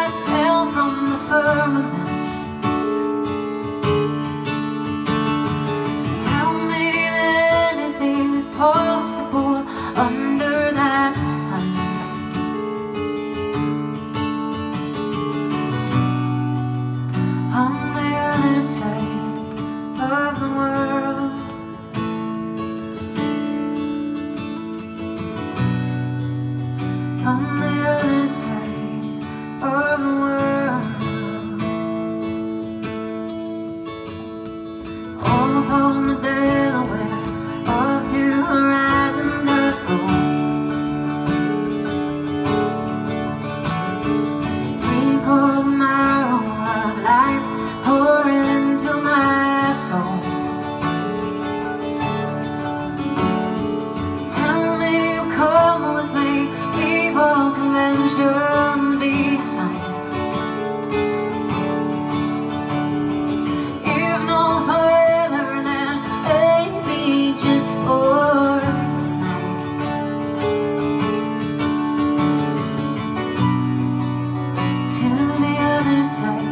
I fell from the firmament. Tell me that anything is possible under that sun. On the other side of the world, on the other side of the world. All from the Delaware off to horizon of gold. Take all the marrow of life, pour it into my soul. Tell me you'll come with me, leave all convention behind. If not forever, then maybe just for tonight. To the other side